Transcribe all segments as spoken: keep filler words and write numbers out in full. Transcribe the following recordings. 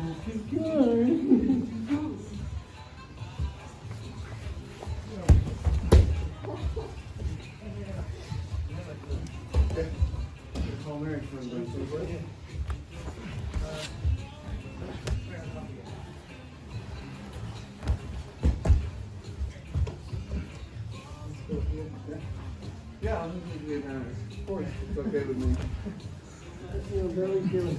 Yeah, I'm just being honest. Of course, it's okay with me. I feel very good.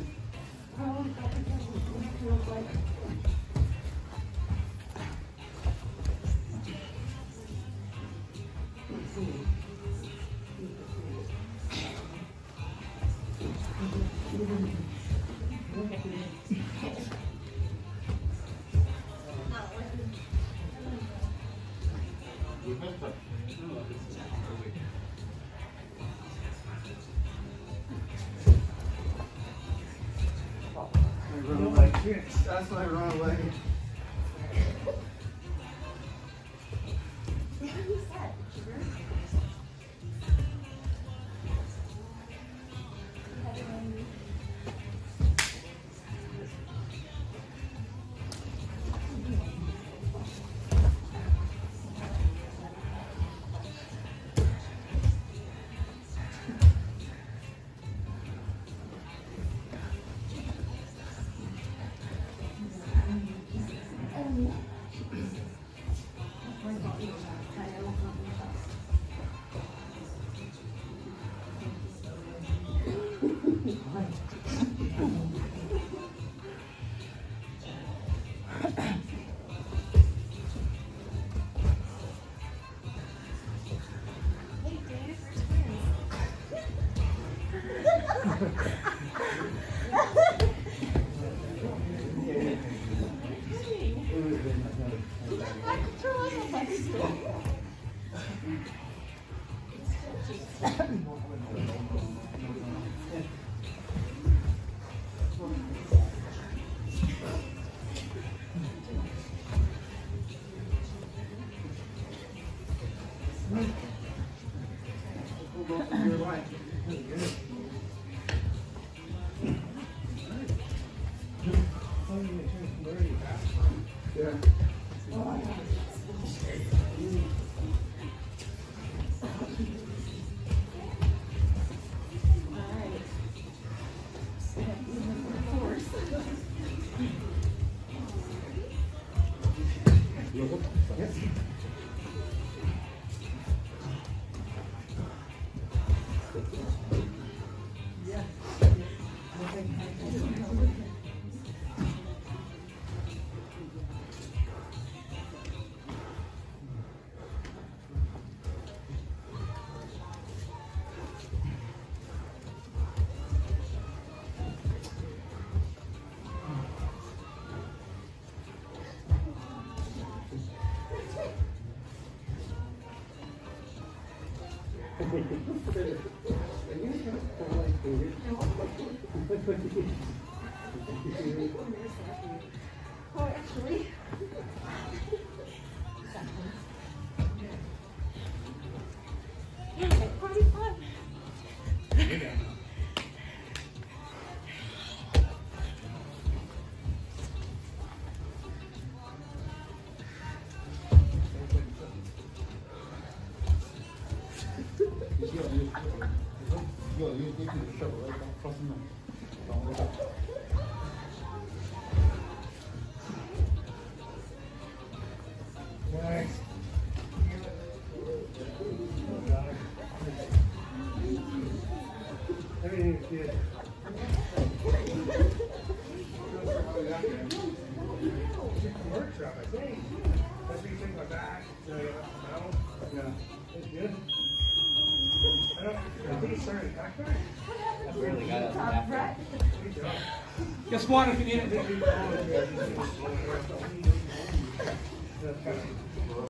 That's my wrong leg. Yeah. Oh, actually. Yeah, party fun. Nice. Everything's good. Workshop, I think. Everything like that. The metal. Yeah. It's good. I don't. I think it's starting to back there. That's really got it. Top right. Good job. Just one if you need it. That's kind of